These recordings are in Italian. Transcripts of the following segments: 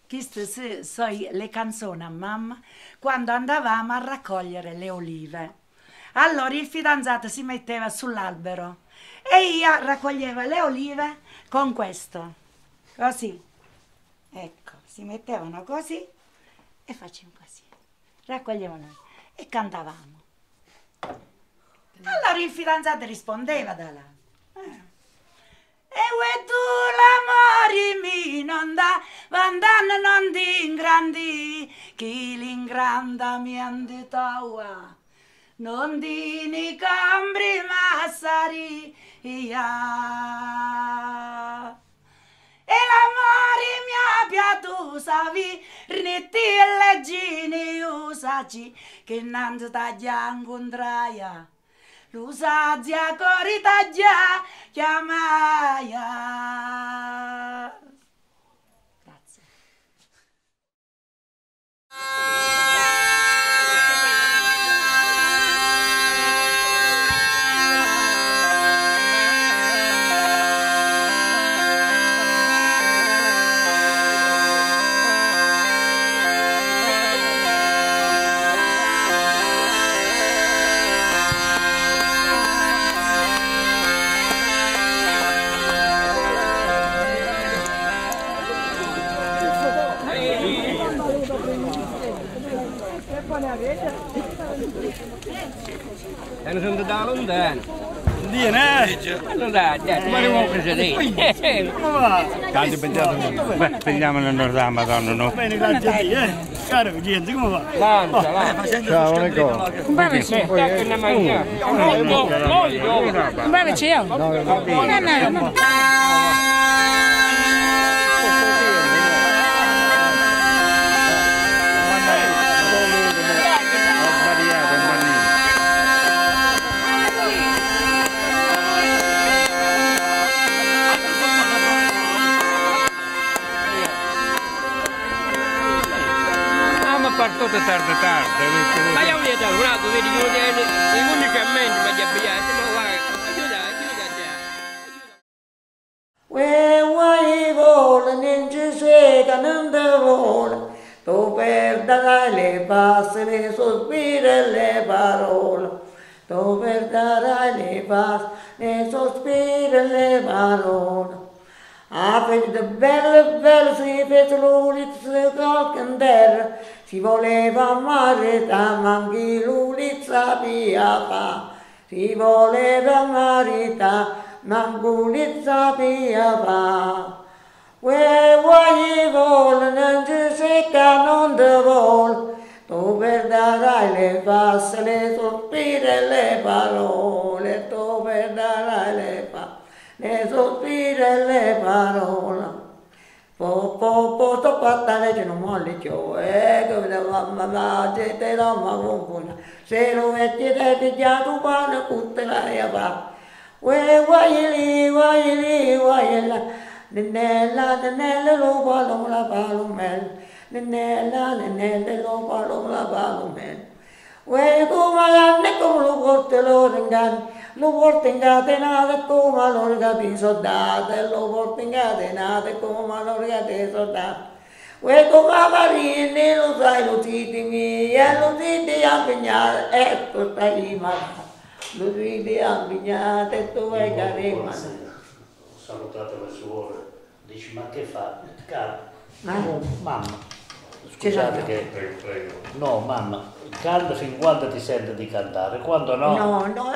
Queste sono le canzoni a mamma quando andavamo a raccogliere le olive. Allora il fidanzato si metteva sull'albero e io raccoglievo le olive con questo, così. Ecco, si mettevano così e facevano così. Raccoglievano e cantavamo. Allora il fidanzato rispondeva da là. E tu l'amore mi non dà, vandando non ti ingrandi, chi l'ingranda mi anditaua, non ti ne cambri massari, e l'amore mi ha piaciuto, savi, rinetti e leggini usaci, che innanzi taglia incontraia. L'usazia corita già chiamaia. Grazie. E non sono da lontano. Non dai, ma non ho preso lì. Come va? Tanto pensiamo nel nord della Madonna, no? Bene, grazie a Dio, Caro gente, come va? Lancia. Ciao, Nico. Un breve c'è. Un breve c'è. No. Tutto tardi. Ma io voglio dare un altro, vedi, io unicamente mi abbiate, ma guarda, Vuoi vola, non ci sei, non ti vola, tu perderai le passe, le sospiri e le parole, tu perderai le passe, le sospiri e le parole. Ah, fece belle, si fece l'ulizza qualche terra, si voleva marità, ma anche l'ulizza via fa. Si voleva marità, ma anche l'ulizza via fa. Vuoi vola, non ci secca, non ti vuole, tu perderai le passe, le sospiri e le parole, tu perderai le passe. Le sospiri e le parole. Sto fatta che non molli ciò, come mamma, te la mamma, se lo metti te già tu pane, tutte la fa. Vuoi là, nella, lo palom la palomel, nella, lo palom la palomel. Come lo porte lo ringan, lo porte incatenato come l'orga di soldati, lo porte incatenato come l'orga di soldati. Come marini lo sai, lo ziti mia, lo ziti a pignare, ecco stai male. Lo ziti a pignare, e tu vai carina. Salutate le suore, dici ma che fa? Caro, mamma, Ci scusate che... Prego. No, mamma, canta fin quando ti sente di cantare, quando no... No,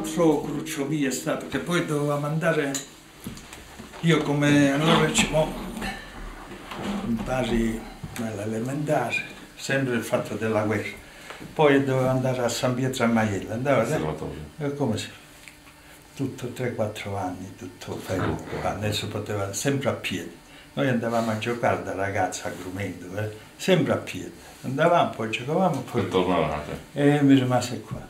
so cruccio via sta, perché poi dovevamo andare, io come allora impari all'elementare, sempre il fatto della guerra, poi dovevo andare a San Pietro a Maiella, andavo come si tutto 3-4 anni, tutto adesso poteva sempre a piedi. Noi andavamo a giocare da ragazzi a Grumendo, sempre a piedi. Andavamo, poi giocavamo, poi tornavate. E mi rimase qua.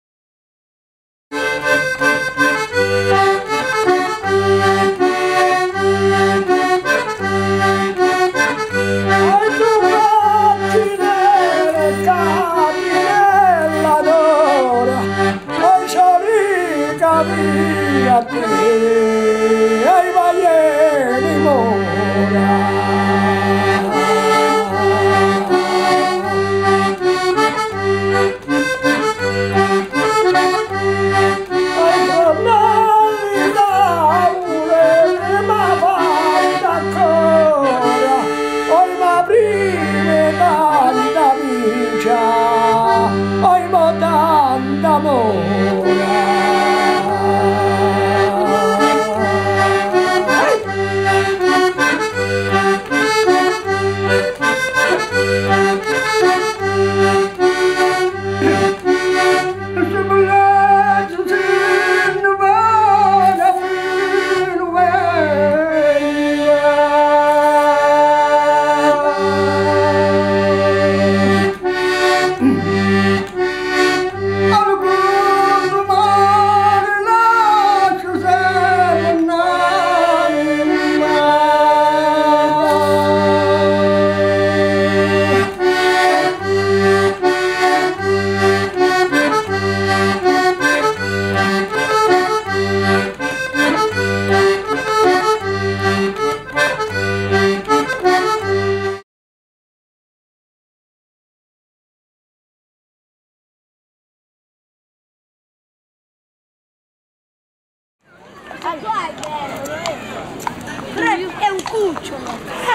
È un cucciolo.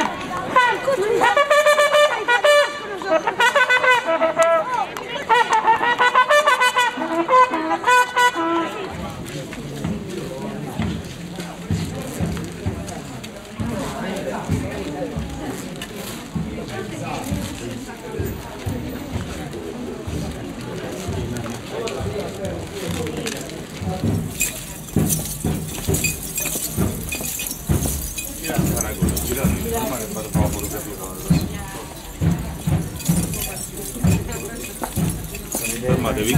Fermatevi.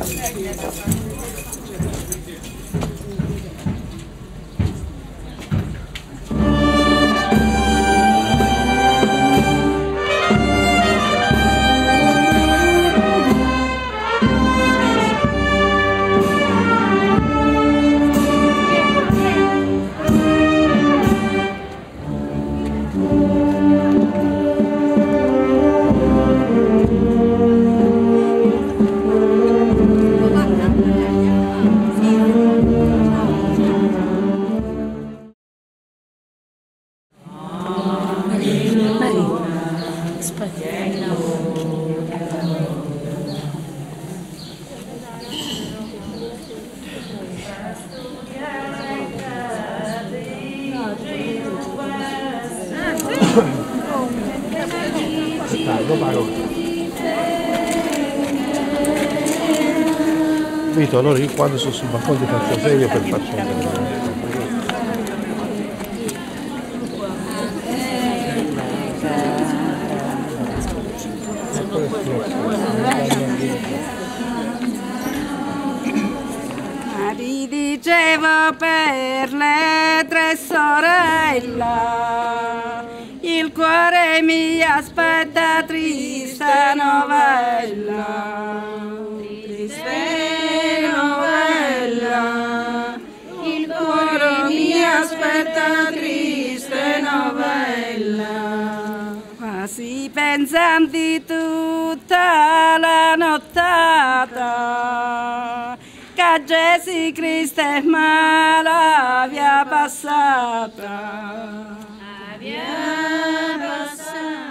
Vito, allora io quando sono sul balcone ti faccio serio per farci vedere. Ridicevo per le tre sorelle, il cuore mi aspetta triste novella, triste novella, il cuore mi aspetta triste novella, quasi pensanti tutta la nottata, che Gesù Cristo è mala via passata. Via passata.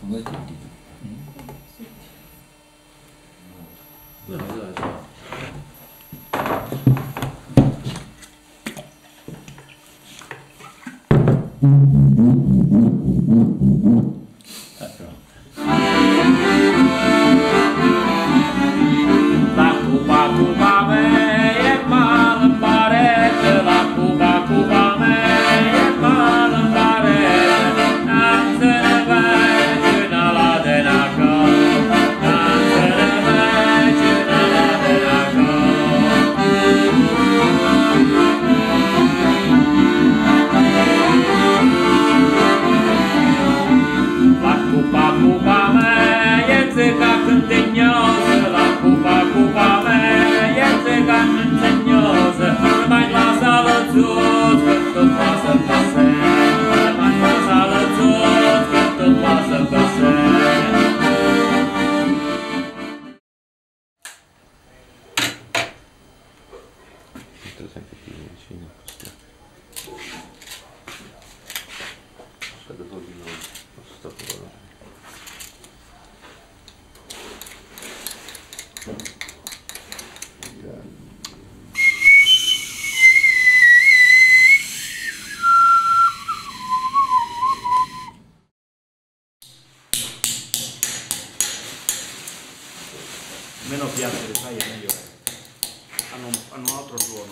Meno piante le fai è meglio è. Hanno un altro suono.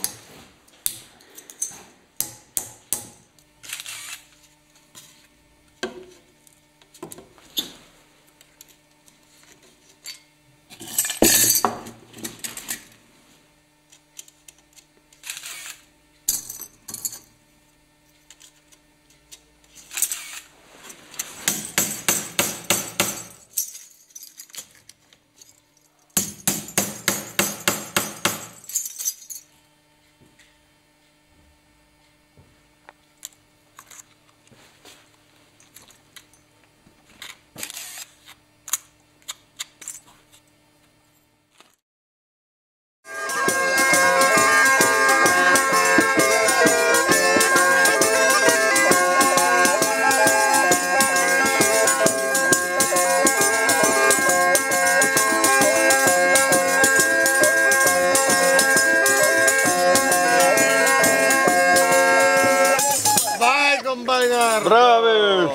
Bravi!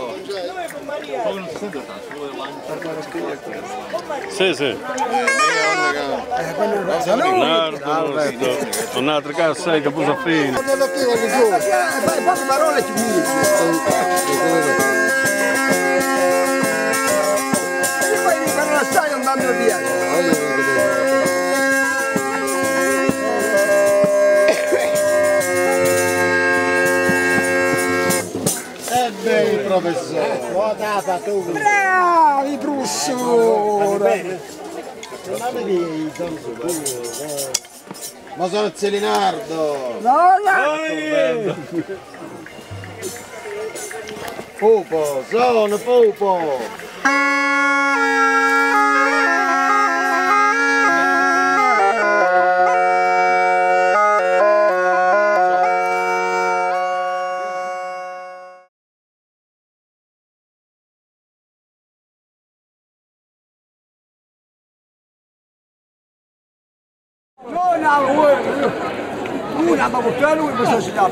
Sì, sì. Un altro caso sei che puso a fine. Poche parole ci e poi mi fanno la storia andando via. Professore, bravi professore, ma sono Zelinardo, Pupo, sono Pupo. Una ma portare lui per società.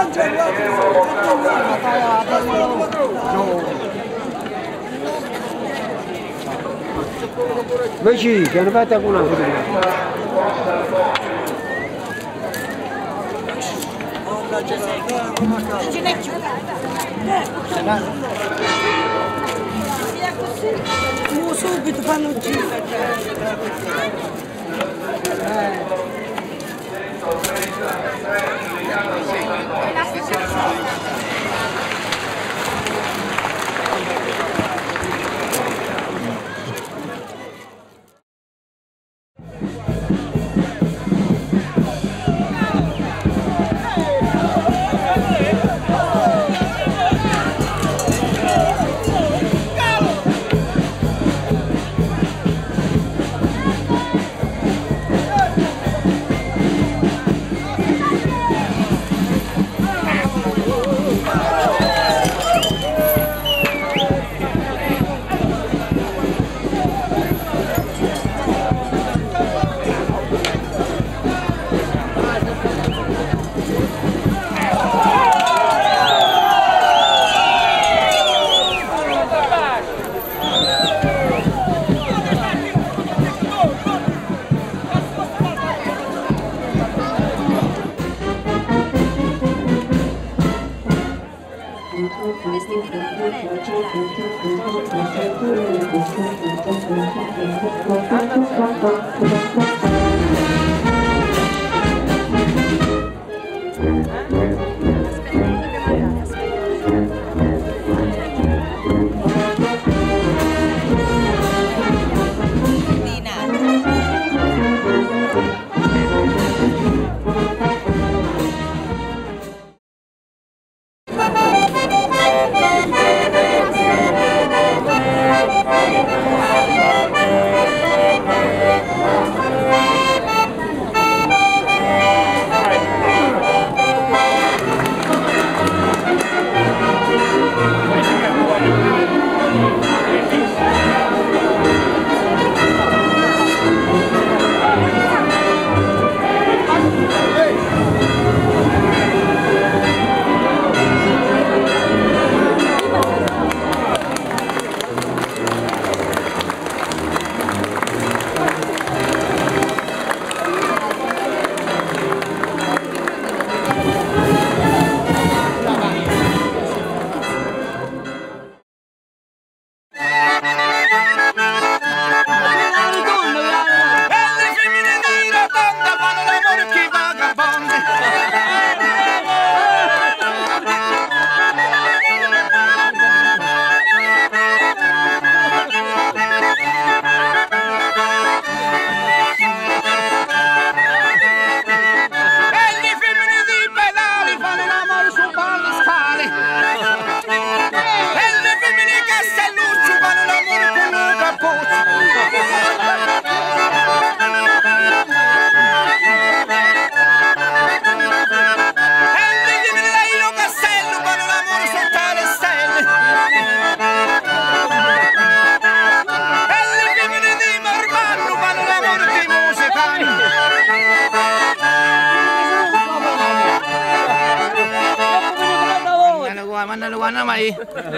Invece che ne fate con una subito fanno il giro. Mandalo guana mai.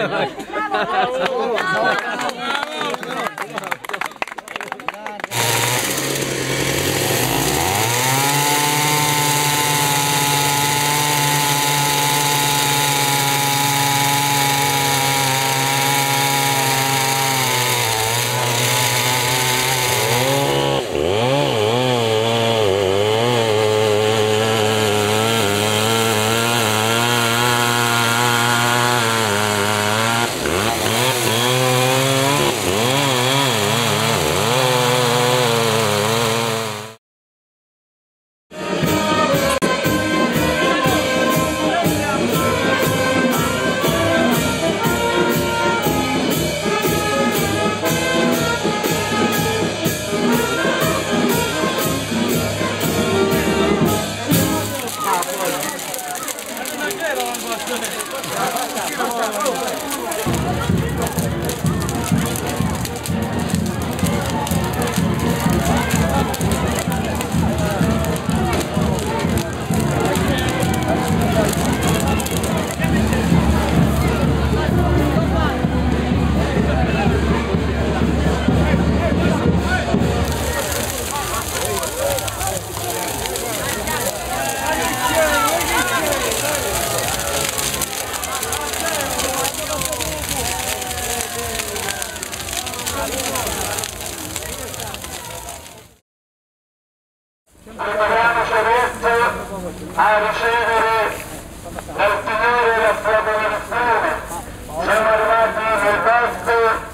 Prepariamoci adesso a ricevere dal Signore la sua benedizione. Siamo arrivati nel posto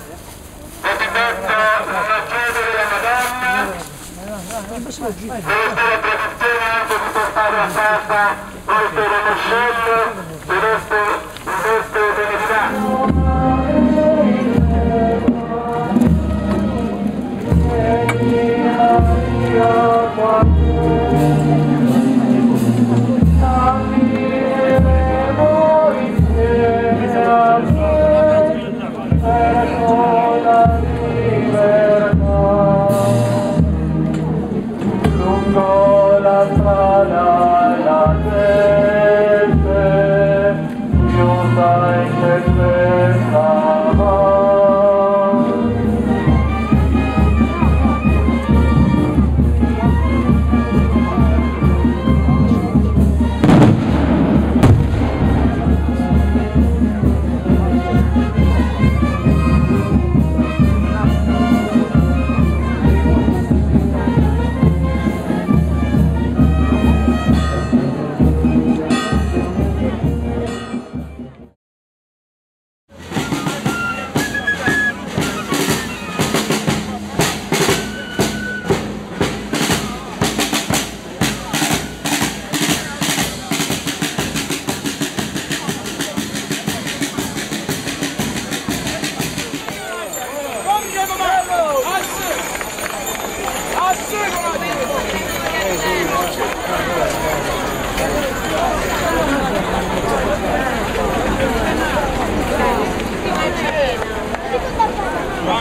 cosiddetto chiedere la Madonna. Questa è la tradizione anche di portare a casa questo ramoscello di queste benedicate. Lungo la strada la gente, io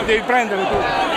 devi prendere tu.